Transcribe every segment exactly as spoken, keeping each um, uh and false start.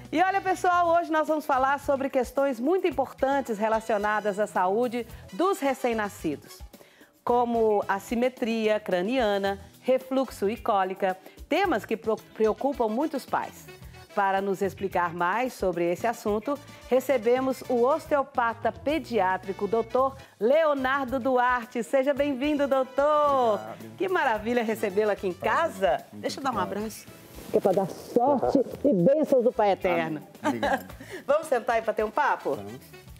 E olha, pessoal, hoje nós vamos falar sobre questões muito importantes relacionadas à saúde dos recém-nascidos, como assimetria craniana, refluxo e cólica, temas que preocupam muitos pais. Para nos explicar mais sobre esse assunto, recebemos o osteopata pediátrico, doutor Leonardo Duarte. Seja bem-vindo, doutor! Obrigado. Que maravilha recebê-lo aqui em casa. Muito Deixa eu dar um abraço. Que é para dar sorte e bênçãos do Pai Eterno. Obrigado. Vamos sentar aí para ter um papo? Vamos.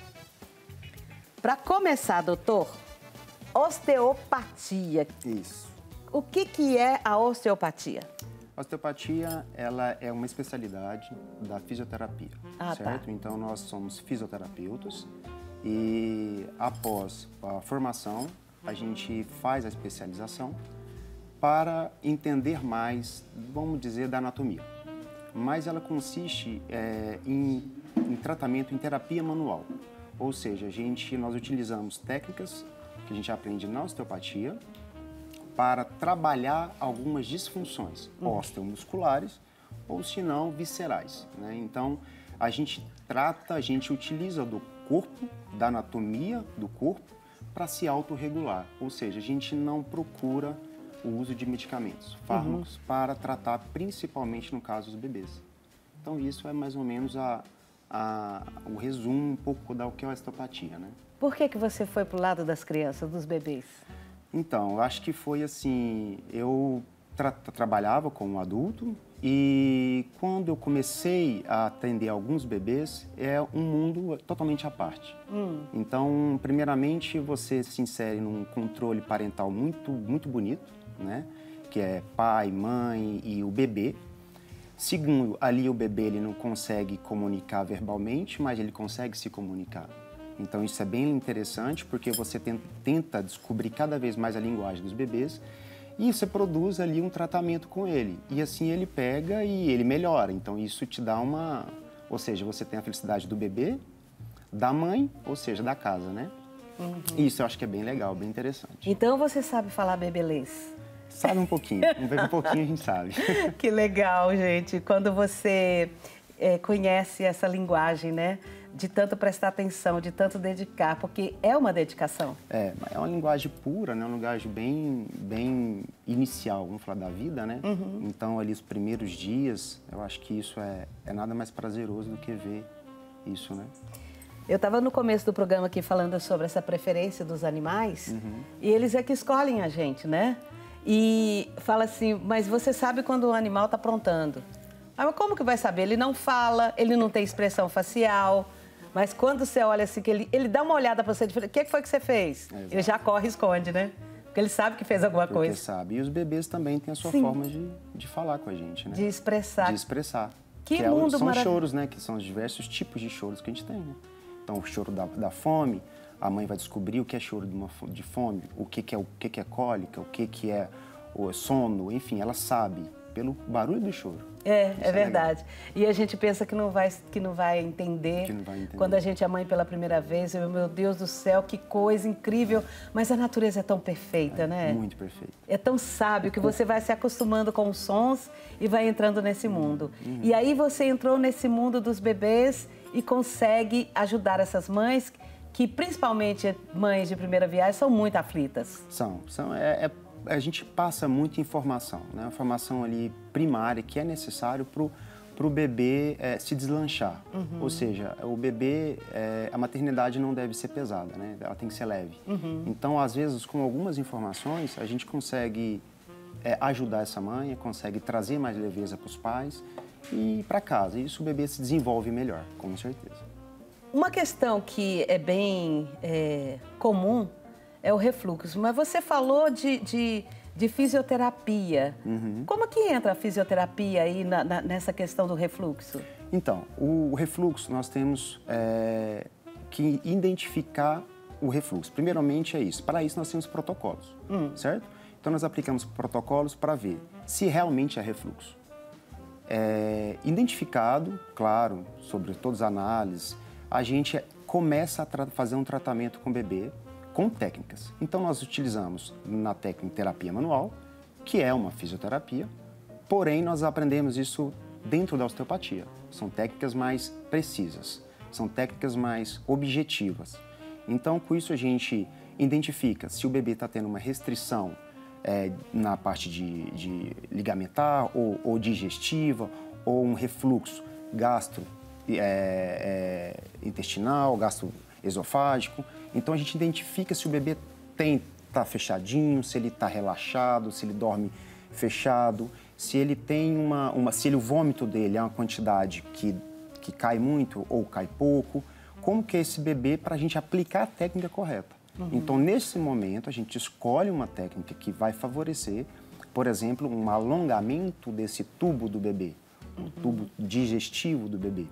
Para começar, doutor, osteopatia. Isso. O que, que é a osteopatia? A osteopatia, ela é uma especialidade da fisioterapia, ah, certo? Tá. Então, nós somos fisioterapeutas e, após a formação, a gente faz a especialização para entender mais, vamos dizer, da anatomia. Mas ela consiste é, em, em tratamento em terapia manual. Ou seja, a gente, nós utilizamos técnicas que a gente aprende na osteopatia para trabalhar algumas disfunções Hum. osteomusculares ou, se não, viscerais, né? Então, a gente trata, a gente utiliza do corpo, da anatomia do corpo, para se autorregular. Ou seja, a gente não procura o uso de medicamentos, fármacos, uhum. para tratar principalmente no caso dos bebês. Então, isso é mais ou menos a, a, o resumo um pouco da o que é a osteopatia, né? Por que que você foi para o lado das crianças, dos bebês? Então, eu acho que foi assim, eu tra trabalhava como adulto e quando eu comecei a atender alguns bebês, é um mundo totalmente à parte. Hum. Então, primeiramente, você se insere num controle parental muito, muito bonito, né? Que é pai, mãe e o bebê. Segundo, ali o bebê ele não consegue comunicar verbalmente, mas ele consegue se comunicar. Então, isso é bem interessante, porque você tenta descobrir cada vez mais a linguagem dos bebês e você produz ali um tratamento com ele. E assim ele pega e ele melhora. Então, isso te dá uma... Ou seja, você tem a felicidade do bebê, da mãe, ou seja, da casa, né? Uhum. Isso eu acho que é bem legal, bem interessante. Então, você sabe falar bebelês? Sabe um pouquinho. Um pouquinho a gente sabe. Que legal, gente. Quando você é, conhece essa linguagem, né? De tanto prestar atenção, de tanto dedicar, porque é uma dedicação. É, é uma linguagem pura, né? Uma linguagem bem, bem inicial, vamos falar da vida, né? Uhum. Então, ali, os primeiros dias, eu acho que isso é, é nada mais prazeroso do que ver isso, né? Eu estava no começo do programa aqui falando sobre essa preferência dos animais, uhum. e eles é que escolhem a gente, né? E fala assim, mas você sabe quando o animal está aprontando. Mas como que vai saber? Ele não fala, ele não tem expressão facial. Mas quando você olha assim, que ele, ele dá uma olhada para você, o que foi que você fez? É, ele já corre e esconde, né? Porque ele sabe que fez alguma Porque coisa. sabe. E os bebês também têm a sua Sim. forma de, de falar com a gente, né? De expressar. De expressar. Que, que mundo é, São marav... choros, né? Que são os diversos tipos de choros que a gente tem, né? Então, o choro da, da fome, a mãe vai descobrir o que é choro de, uma, de fome, o que, que, é, o que, que é cólica, o que, que é o sono, enfim, ela sabe pelo barulho do choro. É, Isso é verdade. É e a gente pensa que não vai, que não vai entender. Que não vai entender. Quando a gente é mãe pela primeira vez, eu, meu Deus do céu, que coisa incrível. Mas a natureza é tão perfeita, é, né? Muito perfeita. É tão sábio que você vai se acostumando com os sons e vai entrando nesse mundo. Uhum. E aí você entrou nesse mundo dos bebês e consegue ajudar essas mães que, principalmente mães de primeira viagem, são muito aflitas. São, são é, é... A gente passa muita informação, né? Informação ali primária que é necessário para o bebê é, se deslanchar. Uhum. Ou seja, o bebê, é, a maternidade não deve ser pesada, né? Ela tem que ser leve. Uhum. Então, às vezes, com algumas informações, a gente consegue é, ajudar essa mãe, consegue trazer mais leveza para os pais e para casa. E isso o bebê se desenvolve melhor, com certeza. Uma questão que é bem é, comum é o refluxo, mas você falou de, de, de fisioterapia. Uhum. Como que entra a fisioterapia aí na, na, nessa questão do refluxo? Então, o, o refluxo, nós temos é, que identificar o refluxo. Primeiramente é isso. Para isso, nós temos protocolos, hum. certo? Então, nós aplicamos protocolos para ver se realmente é refluxo. É, identificado, claro, sobre todas as análises, a gente começa a fazer um tratamento com o bebê, com técnicas. Então, nós utilizamos na técnica terapia manual, que é uma fisioterapia, porém, nós aprendemos isso dentro da osteopatia. São técnicas mais precisas, são técnicas mais objetivas. Então, com isso a gente identifica se o bebê está tendo uma restrição é, na parte de, de ligamentar ou, ou digestiva, ou um refluxo gastro é, é, intestinal, gastroesofágico. Então, a gente identifica se o bebê tem está fechadinho, se ele está relaxado, se ele dorme fechado, se ele tem uma, uma se ele, o vômito dele é uma quantidade que, que cai muito ou cai pouco, como que é esse bebê para a gente aplicar a técnica correta. Uhum. Então, nesse momento, a gente escolhe uma técnica que vai favorecer, por exemplo, um alongamento desse tubo do bebê, um uhum. tubo digestivo do bebê.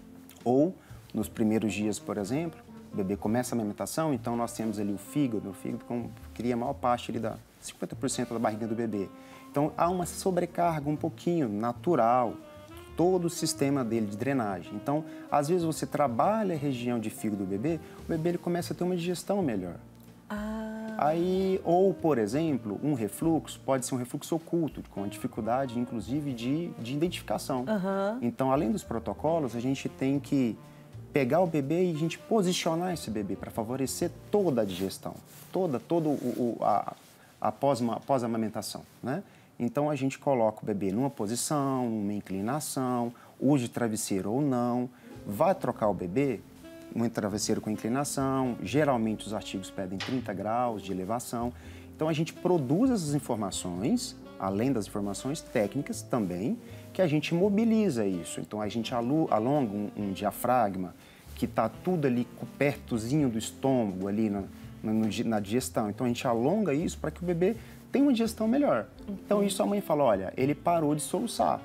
Ou, nos primeiros dias, por exemplo, o bebê começa a amamentação, então nós temos ali o fígado, o fígado cria a maior parte ali da cinquenta por cento da barriga do bebê. Então há uma sobrecarga um pouquinho natural, todo o sistema dele de drenagem. Então, às vezes você trabalha a região de fígado do bebê, o bebê ele começa a ter uma digestão melhor. Ah. Aí, ou, por exemplo, um refluxo, pode ser um refluxo oculto, com dificuldade, inclusive, de, de identificação. Uhum. Então, além dos protocolos, a gente tem que pegar o bebê e a gente posicionar esse bebê para favorecer toda a digestão, toda, todo o, o, a, a pós-amamentação, né? Então, a gente coloca o bebê numa posição, uma inclinação, use travesseiro ou não, vai trocar o bebê, um travesseiro com inclinação, geralmente os artigos pedem trinta graus de elevação. Então, a gente produz essas informações, além das informações técnicas também, que a gente mobiliza isso. Então, a gente alonga um, um diafragma, que está tudo ali pertozinho do estômago, ali na, na, na digestão. Então, a gente alonga isso para que o bebê tenha uma digestão melhor. Uhum. Então, isso a mãe fala, olha, ele parou de soluçar,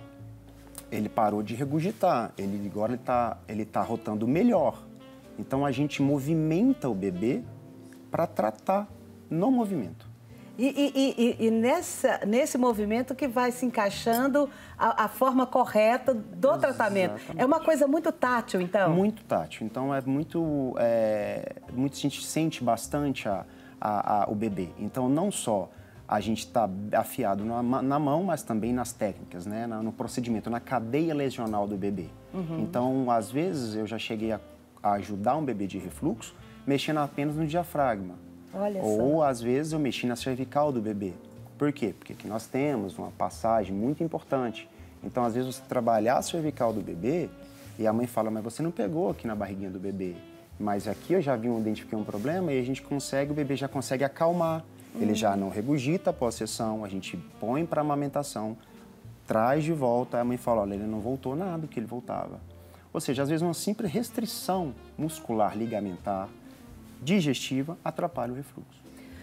ele parou de regurgitar, ele, agora ele está ele tá rotando melhor. Então, a gente movimenta o bebê para tratar no movimento. E, e, e, e nessa, nesse movimento que vai se encaixando a, a forma correta do Exatamente. Tratamento. É uma coisa muito tátil, então? Muito tátil. Então, é muito... É, muito a gente sente bastante a, a, a, o bebê. Então, não só a gente está afiado na, na mão, mas também nas técnicas, né? No procedimento, na cadeia lesional do bebê. Uhum. Então, às vezes, eu já cheguei a, a ajudar um bebê de refluxo mexendo apenas no diafragma. Olha Ou, só. às vezes, eu mexi na cervical do bebê. Por quê? Porque aqui nós temos uma passagem muito importante. Então, às vezes, você trabalhar a cervical do bebê e a mãe fala, mas você não pegou aqui na barriguinha do bebê. Mas aqui eu já vi, identifiquei um problema e a gente consegue, o bebê já consegue acalmar. Hum. Ele já não regurgita após a sessão, a gente põe para amamentação, traz de volta, aí a mãe fala, olha, ele não voltou nada que ele voltava. Ou seja, às vezes uma simples restrição muscular ligamentar, digestiva, atrapalha o refluxo.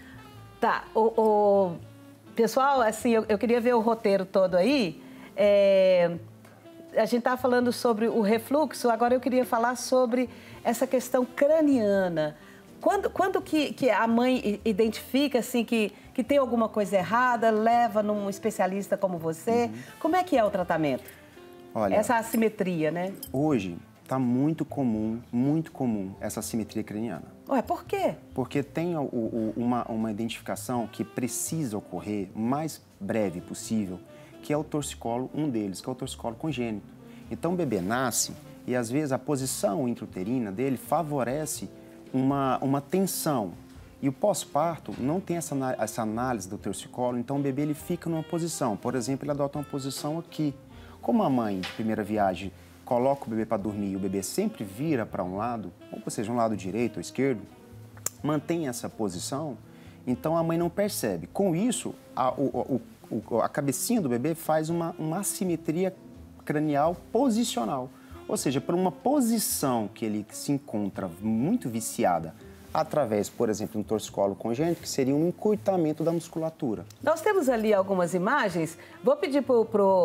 Tá, o, o... pessoal, assim, eu, eu queria ver o roteiro todo aí. É... A gente estava falando sobre o refluxo, agora eu queria falar sobre essa questão craniana. Quando, quando que, que a mãe identifica, assim, que, que tem alguma coisa errada, leva num especialista como você? Uhum. Como é que é o tratamento? Olha, essa assimetria, né? Hoje está muito comum, muito comum, essa assimetria craniana. Ué, por quê? Porque tem o, o, uma, uma identificação que precisa ocorrer o mais breve possível, que é o torcicolo, um deles, que é o torcicolo congênito. Então, o bebê nasce e, às vezes, a posição intrauterina dele favorece uma, uma tensão. E o pós-parto não tem essa, essa análise do torcicolo, então o bebê ele fica numa posição. Por exemplo, ele adota uma posição aqui. Como a mãe de primeira viagem coloca o bebê para dormir e o bebê sempre vira para um lado, ou seja, um lado direito ou esquerdo, mantém essa posição, então a mãe não percebe. Com isso, a, o, o, a cabecinha do bebê faz uma, uma assimetria cranial posicional. Ou seja, por uma posição que ele se encontra muito viciada, através, por exemplo, de um torcicolo congênito, que seria um encurtamento da musculatura. Nós temos ali algumas imagens. Vou pedir para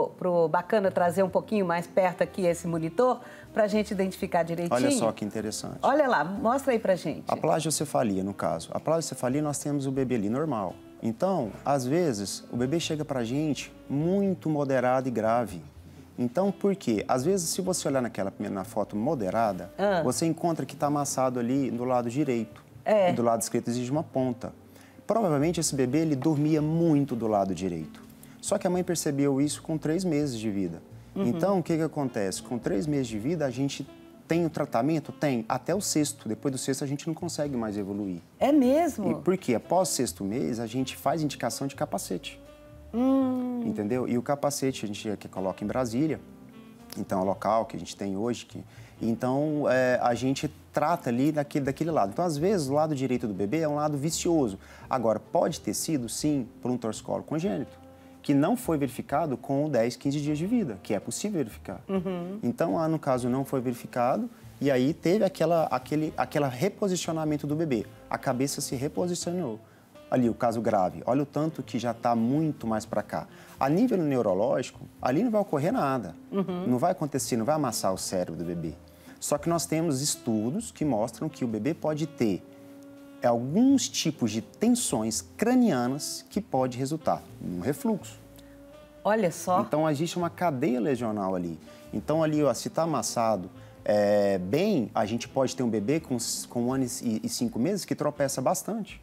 o Bacana trazer um pouquinho mais perto aqui esse monitor, para a gente identificar direitinho. Olha só que interessante. Olha lá, mostra aí para a gente. A plagiocefalia, no caso. A plagiocefalia, nós temos o bebê ali normal. Então, às vezes, o bebê chega para a gente muito moderado e grave. Então, por quê? Às vezes, se você olhar naquela na foto moderada, ah. você encontra que está amassado ali do lado direito. É. E do lado esquerdo existe uma ponta. Provavelmente, esse bebê ele dormia muito do lado direito. Só que a mãe percebeu isso com três meses de vida. Uhum. Então, o que, que acontece? Com três meses de vida, a gente tem o tratamento? Tem. Até o sexto. Depois do sexto, a gente não consegue mais evoluir. É mesmo? E por quê? Após o sexto mês, a gente faz indicação de capacete. Hum. Entendeu? E o capacete a gente que coloca em Brasília, então é o local que a gente tem hoje. Que, então, é, a gente trata ali daquele, daquele lado. Então, às vezes, o lado direito do bebê é um lado vicioso. Agora, pode ter sido, sim, por um torcicolo congênito, que não foi verificado com dez, quinze dias de vida, que é possível verificar. Uhum. Então, lá no caso, não foi verificado, e aí teve aquela, aquele aquela reposicionamento do bebê. A cabeça se reposicionou. Ali, o caso grave. Olha o tanto que já está muito mais para cá. A nível neurológico, ali não vai ocorrer nada. Uhum. Não vai acontecer, não vai amassar o cérebro do bebê. Só que nós temos estudos que mostram que o bebê pode ter alguns tipos de tensões cranianas que pode resultar num refluxo. Olha só. Então, existe uma cadeia lesional ali. Então, ali, ó, se está amassado é, bem, a gente pode ter um bebê com, com um ano e, e cinco meses que tropeça bastante.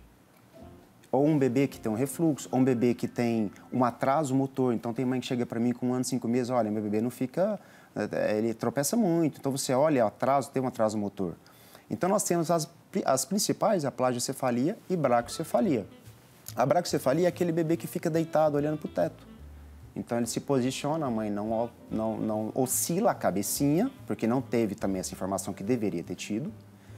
Ou um bebê que tem um refluxo, ou um bebê que tem um atraso motor. Então, tem mãe que chega para mim com um ano e cinco meses, olha, meu bebê não fica... ele tropeça muito. Então, você olha, atraso, tem um atraso motor. Então, nós temos as, as principais, a plagiocefalia e braquiocefalia. A braquiocefalia é aquele bebê que fica deitado olhando para o teto. Então, ele se posiciona, a mãe não, não, não oscila a cabecinha, porque não teve também essa informação que deveria ter tido,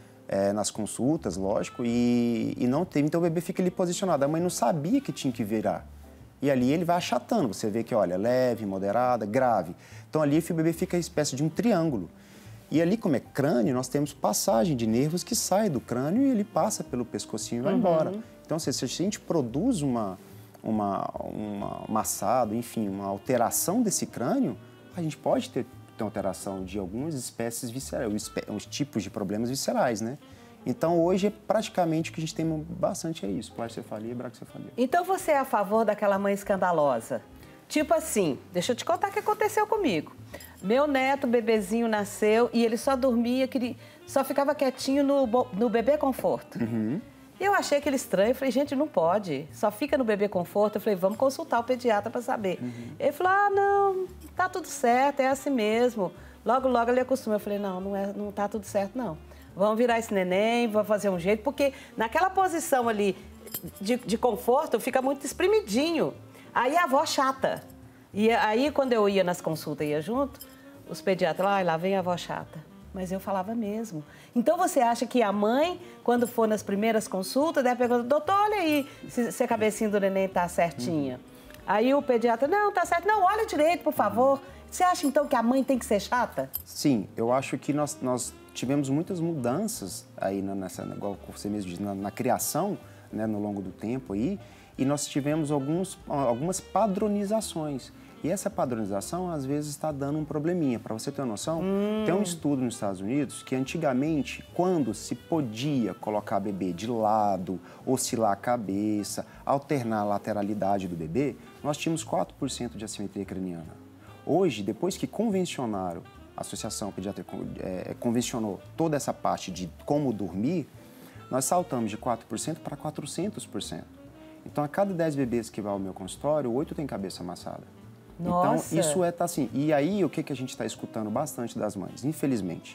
é, nas consultas, lógico, e, e não teve. Então, o bebê fica ali posicionado. A mãe não sabia que tinha que virar. E ali ele vai achatando. Você vê que, olha, leve, moderada, grave. Então, ali o bebê fica uma espécie de um triângulo. E ali, como é crânio, nós temos passagem de nervos que sai do crânio e ele passa pelo pescocinho e vai uhum. embora. Então, se, se a gente produz uma, uma, uma massado, enfim, uma alteração desse crânio, a gente pode ter, ter alteração de algumas espécies viscerais, os tipos de problemas viscerais, né? Então, hoje, é praticamente o que a gente tem bastante é isso, plagiocefalia e braquiocefalia. Então, você é a favor daquela mãe escandalosa? Tipo assim, deixa eu te contar o que aconteceu comigo. Meu neto, bebezinho, nasceu e ele só dormia, queria, só ficava quietinho no, no bebê conforto. Uhum. Eu achei aquele estranho, eu falei, gente, não pode, só fica no bebê conforto. Eu falei, vamos consultar o pediatra para saber. Uhum. Ele falou, ah, não, tá tudo certo, é assim mesmo. Logo, logo ele acostuma. Eu falei, não, não, é, não tá tudo certo, não. Vamos virar esse neném, vamos fazer um jeito, porque naquela posição ali de, de conforto fica muito espremidinho. Aí a avó chata. E aí, quando eu ia nas consultas, ia junto, os pediatras, ah, lá vem a avó chata. Mas eu falava mesmo. Então, você acha que a mãe, quando for nas primeiras consultas, deve perguntar, doutor, olha aí se, se a cabecinha do neném tá certinha. Uhum. Aí o pediatra, não, tá certo. Não, olha direito, por favor. Você acha, então, que a mãe tem que ser chata? Sim, eu acho que nós, nós tivemos muitas mudanças aí nessa, igual você mesmo disse, na, na criação, né, no longo do tempo aí, e nós tivemos alguns, algumas padronizações. E essa padronização, às vezes, está dando um probleminha. Para você ter uma noção, hum. tem um estudo nos Estados Unidos que, antigamente, quando se podia colocar o bebê de lado, oscilar a cabeça, alternar a lateralidade do bebê, nós tínhamos quatro por cento de assimetria craniana. Hoje, depois que convencionaram, a Associação Pediátrica é, convencionou toda essa parte de como dormir, nós saltamos de quatro por cento para quatrocentos por cento. Então, a cada dez bebês que vai ao meu consultório, oito tem cabeça amassada. Nossa. Então, isso é tá assim. E aí, o que, que a gente está escutando bastante das mães? Infelizmente,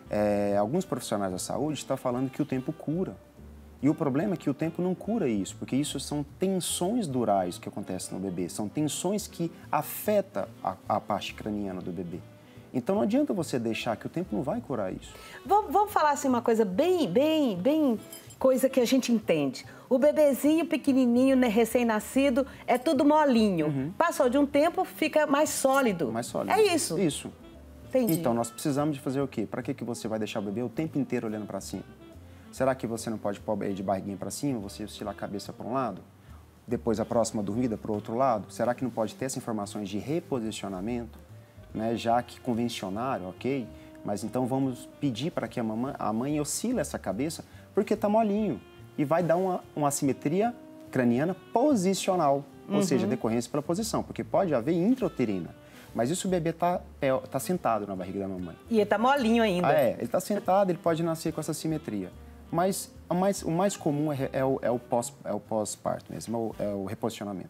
é, alguns profissionais da saúde estão falando que o tempo cura. E o problema é que o tempo não cura isso, porque isso são tensões durais que acontecem no bebê, são tensões que afetam a, a parte craniana do bebê. Então, não adianta você deixar que o tempo não vai curar isso. Vamos, vamos falar assim uma coisa bem, bem, bem... coisa que a gente entende. O bebezinho pequenininho, né, recém-nascido, é tudo molinho. Uhum. Passou de um tempo, fica mais sólido. Mais sólido. É isso? Isso. Entendi. Então, nós precisamos de fazer o quê? Para que, que você vai deixar o bebê o tempo inteiro olhando para cima? Será que você não pode pôr ele de barriguinha para cima, você oscilar a cabeça para um lado? Depois, a próxima dormida para o outro lado? Será que não pode ter essas informações de reposicionamento? Né? Já que convencionaram, ok? Mas então vamos pedir para que a, mamãe, a mãe oscile essa cabeça, porque está molinho. E vai dar uma, uma assimetria craniana posicional, uhum. ou seja, decorrência pela posição, porque pode haver intrauterina. Mas isso o bebê está tá sentado na barriga da mamãe. E ele está molinho ainda. Ah, é, ele está sentado, ele pode nascer com essa simetria. Mas o mais, o mais comum é, é o, é o pós, é o pós-parto mesmo, é o, é o reposicionamento.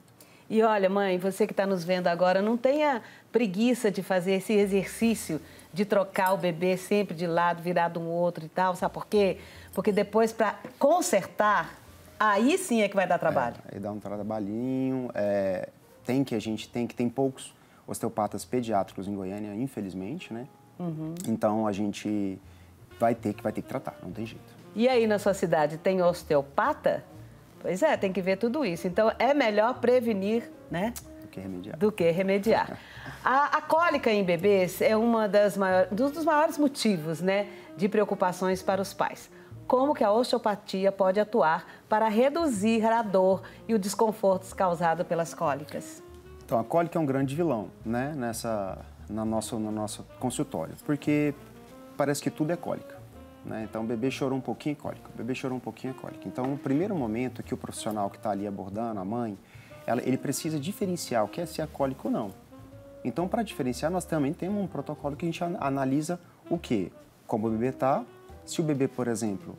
E olha, mãe, você que está nos vendo agora, não tenha preguiça de fazer esse exercício de trocar o bebê sempre de lado, virado um outro e tal, sabe por quê? Porque depois, para consertar, aí sim é que vai dar trabalho. É, aí dá um trabalhinho, é, tem que a gente tem que tem poucos osteopatas pediátricos em Goiânia, infelizmente, né? Uhum. Então a gente vai ter que vai ter que tratar, não tem jeito. E aí na sua cidade tem osteopata? Pois é, tem que ver tudo isso. Então é melhor prevenir, né? Do que remediar. Do que remediar. a, a cólica em bebês é uma das maiores, um dos maiores motivos, né, de preocupações para os pais. Como que a osteopatia pode atuar para reduzir a dor e o desconforto causado pelas cólicas? Então, a cólica é um grande vilão, né, nessa, na nosso, no nosso consultório, porque parece que tudo é cólica, né? Então, o bebê chorou um pouquinho, é cólica, o bebê chorou um pouquinho, é cólica. Então, no primeiro momento que o profissional que está ali abordando, a mãe, ela, ele precisa diferenciar o que é se é cólica ou não. Então, para diferenciar, nós também temos um protocolo que a gente analisa o quê? Como o bebê está. Se o bebê, por exemplo,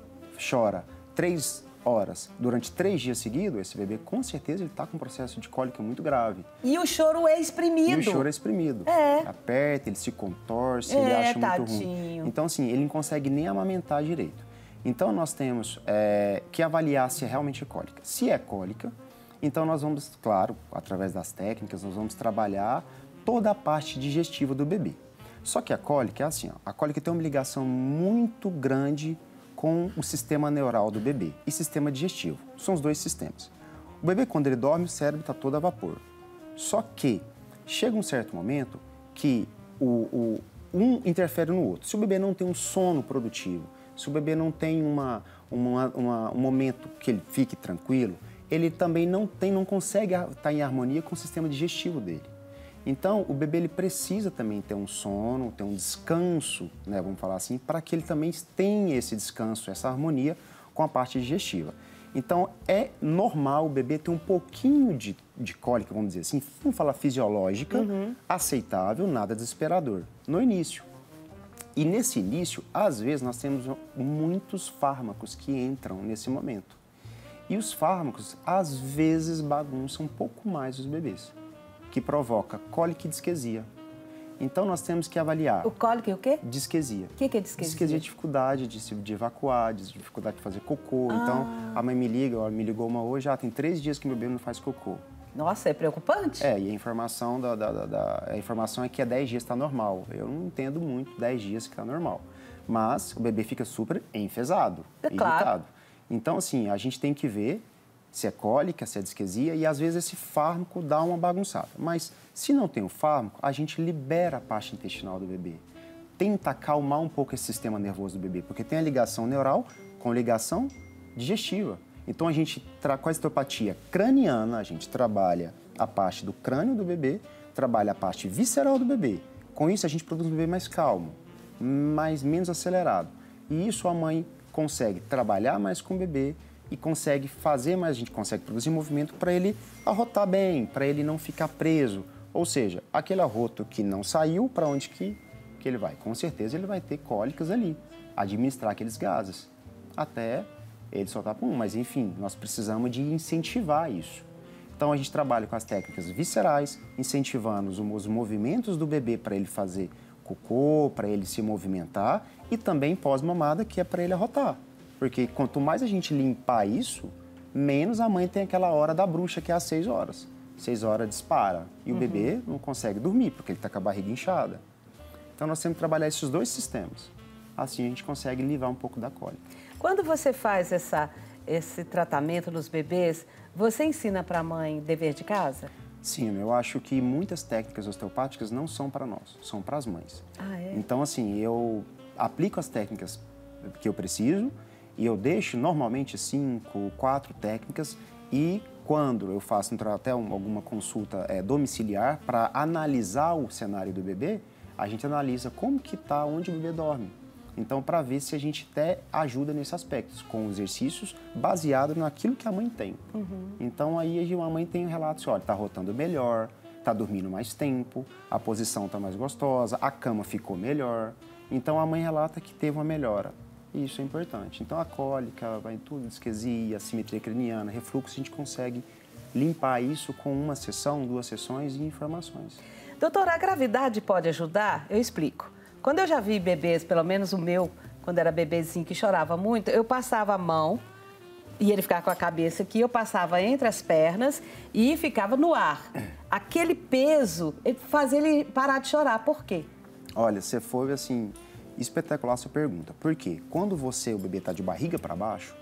chora três horas durante três dias seguidos, esse bebê, com certeza, ele está com um processo de cólica muito grave. E o choro é exprimido. E o choro é exprimido. É. Aperta, ele se contorce, é, ele acha tadinho. muito ruim. Então, assim, ele não consegue nem amamentar direito. Então, nós temos é, que avaliar se é realmente cólica. Se é cólica, então nós vamos, claro, através das técnicas, nós vamos trabalhar toda a parte digestiva do bebê. Só que a cólica é assim, ó, a cólica tem uma ligação muito grande com o sistema neural do bebê e sistema digestivo. São os dois sistemas. O bebê, quando ele dorme, o cérebro está todo a vapor. Só que chega um certo momento que o, o, um interfere no outro. Se o bebê não tem um sono produtivo, se o bebê não tem uma, uma, uma, um momento que ele fique tranquilo, ele também não, tem, não consegue estar em harmonia com o sistema digestivo dele. Então, o bebê ele precisa também ter um sono, ter um descanso, né, vamos falar assim, para que ele também tenha esse descanso, essa harmonia com a parte digestiva. Então, é normal o bebê ter um pouquinho de, de cólica, vamos dizer assim, vamos falar fisiológica, uhum. aceitável, nada desesperador, no início. E nesse início, às vezes, nós temos muitos fármacos que entram nesse momento. E os fármacos, às vezes, bagunçam um pouco mais os bebês, que provoca cólica e disquesia. Então, nós temos que avaliar... O cólica e o quê? Disquesia. O que, que é disquesia? Disquesia é dificuldade de, de evacuar, dificuldade de fazer cocô. Ah. Então, a mãe me liga, ela me ligou uma hoje, ah, tem três dias que meu bebê não faz cocô. Nossa, é preocupante? É, e a informação, da, da, da, da a informação é que há dez dias está normal. Eu não entendo muito dez dias que está normal. Mas o bebê fica super enfesado, é irritado. Claro. Então, assim, a gente tem que ver se é cólica, se é disquesia, e às vezes esse fármaco dá uma bagunçada. Mas se não tem o fármaco, a gente libera a parte intestinal do bebê. Tenta acalmar um pouco esse sistema nervoso do bebê, porque tem a ligação neural com ligação digestiva. Então a gente, com a osteopatia craniana, a gente trabalha a parte do crânio do bebê, trabalha a parte visceral do bebê. Com isso a gente produz um bebê mais calmo, mais, menos acelerado. E isso a mãe consegue trabalhar mais com o bebê, e consegue fazer mais, a gente consegue produzir movimento para ele arrotar bem, para ele não ficar preso. Ou seja, aquele arroto que não saiu, para onde que, que ele vai? Com certeza ele vai ter cólicas ali, administrar aqueles gases, até ele soltar pum. Mas enfim, nós precisamos de incentivar isso. Então a gente trabalha com as técnicas viscerais, incentivando os, os movimentos do bebê para ele fazer cocô, para ele se movimentar, e também pós-mamada, que é para ele arrotar. Porque quanto mais a gente limpar isso, menos a mãe tem aquela hora da bruxa, que é às seis horas. Seis horas dispara. E uhum. o bebê não consegue dormir, porque ele está com a barriga inchada. Então, nós temos que trabalhar esses dois sistemas. Assim, a gente consegue livrar um pouco da cólica. Quando você faz essa, esse tratamento nos bebês, você ensina para a mãe dever de casa? Sim, eu acho que muitas técnicas osteopáticas não são para nós, são para as mães. Ah, é? Então, assim, eu aplico as técnicas que eu preciso, e eu deixo normalmente cinco, quatro técnicas, e quando eu faço até alguma consulta é, domiciliar para analisar o cenário do bebê, a gente analisa como que está, onde o bebê dorme. Então, para ver se a gente até ajuda nesses aspectos, com exercícios baseados naquilo que a mãe tem. Uhum. Então, aí a mãe tem um relato assim, olha, está rotando melhor, está dormindo mais tempo, a posição está mais gostosa, a cama ficou melhor. Então, a mãe relata que teve uma melhora. Isso é importante. Então, a cólica, vai em tudo, disquesia, simetria craniana, refluxo, a gente consegue limpar isso com uma sessão, duas sessões e informações. Doutora, a gravidade pode ajudar? Eu explico. Quando eu já vi bebês, pelo menos o meu, quando era bebezinho que chorava muito, eu passava a mão e ele ficava com a cabeça aqui, eu passava entre as pernas e ficava no ar. Aquele peso fazia ele parar de chorar. Por quê? Olha, você foi assim, espetacular a sua pergunta. Por quê? Quando você, o bebê está de barriga para baixo,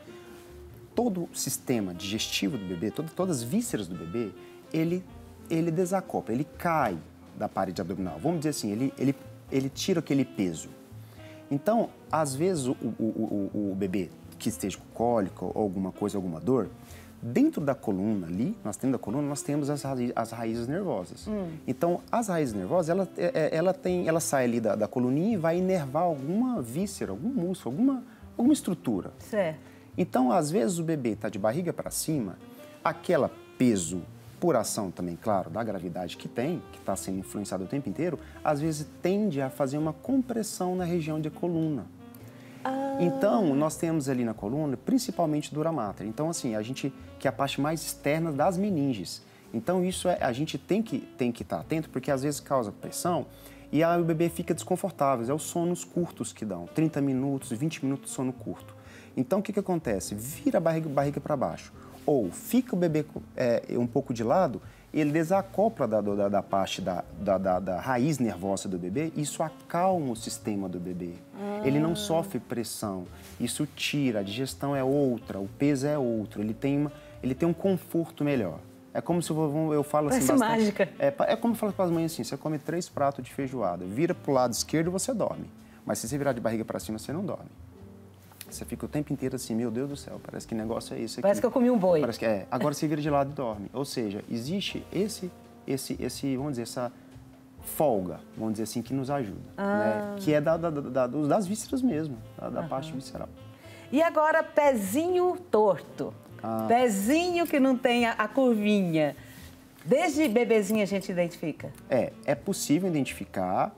todo o sistema digestivo do bebê, todo, todas as vísceras do bebê, ele, ele desacopla, ele cai da parede abdominal. Vamos dizer assim, ele, ele, ele tira aquele peso. Então, às vezes, o, o, o, o bebê que esteja com cólica ou alguma coisa, alguma dor, dentro da coluna ali, nós temos da coluna, nós temos as, raiz, as raízes nervosas. Hum. Então, as raízes nervosas, ela, ela, tem, ela sai ali da, da coluninha e vai inervar alguma víscera, algum músculo, alguma, alguma estrutura. Certo. Então, às vezes, o bebê está de barriga para cima, aquela peso, por ação também, claro, da gravidade que tem, que está sendo influenciado o tempo inteiro, às vezes tende a fazer uma compressão na região de coluna. Ah. Então, nós temos ali na coluna, principalmente dura mater. Então, assim, a gente, que é a parte mais externa das meninges. Então, isso é, a gente tem que tem que estar atento, porque às vezes causa pressão e aí o bebê fica desconfortável. É os sonos curtos que dão, trinta minutos, vinte minutos de sono curto. Então, o que que acontece? Vira a barriga, barriga para baixo. Ou fica o bebê é, um pouco de lado, ele desacopla da, da, da parte da, da, da, da raiz nervosa do bebê, isso acalma o sistema do bebê. Ah. Ele não sofre pressão, isso tira, a digestão é outra, o peso é outro, ele tem, uma, ele tem um conforto melhor. É como se eu, eu falo assim... Parece bastante, mágica. É, é como eu falo para as mães assim, você come três pratos de feijoada, vira para o lado esquerdo e você dorme. Mas se você virar de barriga para cima, você não dorme. Você fica o tempo inteiro assim, meu Deus do céu, parece que negócio é esse aqui. Parece que eu comi um boi. Parece que é. Agora você vira de lado e dorme. Ou seja, existe esse, esse, esse, vamos dizer, essa folga, vamos dizer assim, que nos ajuda. Ah. Né? Que é da, da, da, das vísceras mesmo, da, da parte visceral. E agora, pezinho torto. Ah. Pezinho que não tem a, a curvinha. Desde bebezinho a gente identifica? É, é possível identificar.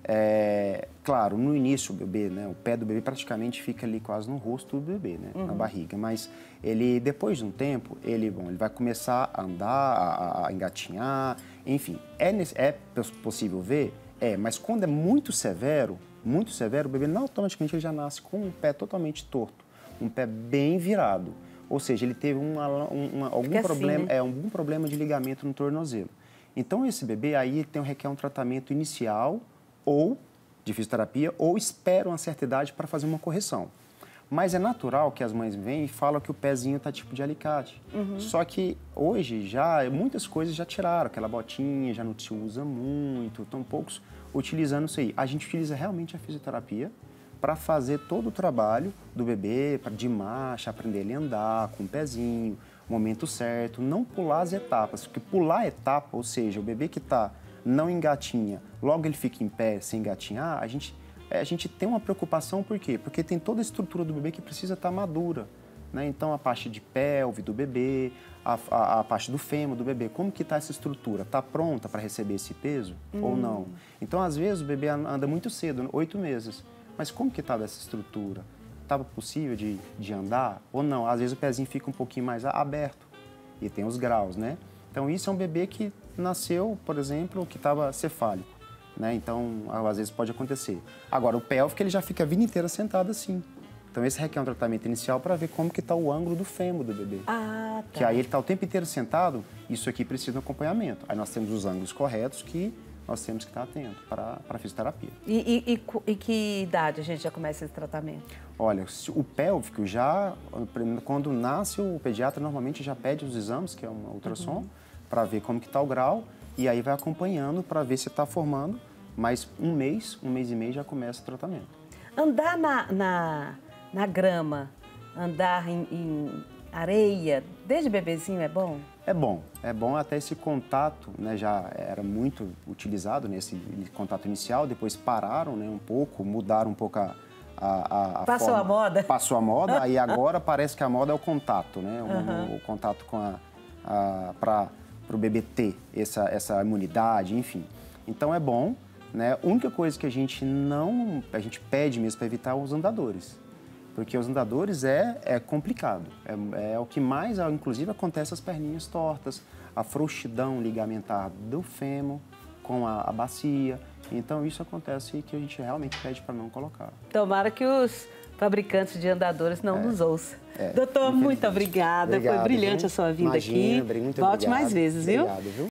É, claro, no início o bebê, né, o pé do bebê praticamente fica ali quase no rosto do bebê, né, uhum. na barriga, mas ele, depois de um tempo, ele, bom, ele vai começar a andar, a, a engatinhar, enfim, é, é possível ver? É, mas quando é muito severo, muito severo, o bebê não, automaticamente ele já nasce com um pé totalmente torto, um pé bem virado, ou seja, ele teve uma, uma, algum, problema, assim, né? é, algum problema de ligamento no tornozelo. Então esse bebê aí tem, requer um tratamento inicial ou de fisioterapia, ou espera uma certa idade para fazer uma correção. Mas é natural que as mães vêm e falam que o pezinho está tipo de alicate. Uhum. Só que hoje já, muitas coisas já tiraram, aquela botinha já não se usa muito, estão poucos utilizando isso aí. A gente utiliza realmente a fisioterapia para fazer todo o trabalho do bebê, pra, de marcha, aprender ele a andar com o pezinho, momento certo, não pular as etapas, porque pular a etapa, ou seja, o bebê que está não engatinha, logo ele fica em pé sem engatinhar, a gente, a gente tem uma preocupação, por quê? Porque tem toda a estrutura do bebê que precisa estar madura, né? Então a parte de pelve do bebê, a, a, a parte do fêmur do bebê, como que está essa estrutura? Está pronta para receber esse peso hum. ou não? Então às vezes o bebê anda muito cedo, oito meses, mas como que estava essa estrutura? Estava possível de, de andar ou não? Às vezes o pezinho fica um pouquinho mais aberto e tem os graus, né? Então isso é um bebê que nasceu, por exemplo, que estava cefálico, né? Então, às vezes pode acontecer. Agora, o pélvico, ele já fica a vida inteira sentado assim. Então, esse requer um tratamento inicial para ver como que está o ângulo do fêmur do bebê. Ah, tá. Que aí ele está o tempo inteiro sentado, isso aqui precisa de um acompanhamento. Aí nós temos os ângulos corretos que nós temos que estar atento para a fisioterapia. E, e, e, e que idade a gente já começa esse tratamento? Olha, o pélvico já, quando nasce, o pediatra normalmente já pede os exames, que é um ultrassom, uhum. para ver como que está o grau, e aí vai acompanhando para ver se está formando, mas um mês, um mês e meio já começa o tratamento. Andar na, na, na grama, andar em, em areia, desde bebezinho é bom? É bom, é bom até esse contato, né, já era muito utilizado nesse contato inicial, depois pararam, né, um pouco, mudaram um pouco a, a, a Passou forma. a moda. Passou a moda, aí agora parece que a moda é o contato, né, o, uhum. o, o contato com a, a para para o bebê ter essa, essa imunidade, enfim. Então é bom, né? A única coisa que a gente não, a gente pede mesmo para evitar os andadores. Porque os andadores é, é complicado, é, é o que mais, inclusive, acontece as perninhas tortas, a frouxidão ligamentar do fêmur com a, a bacia. Então, isso acontece que a gente realmente pede para não colocar. Tomara que os fabricantes de andadores não é, nos ouçam. É, Doutor, muito obrigada. Obrigado, foi brilhante viu? a sua vinda Imagina, aqui. Muito Volte obrigado. mais vezes, viu? Obrigado, viu?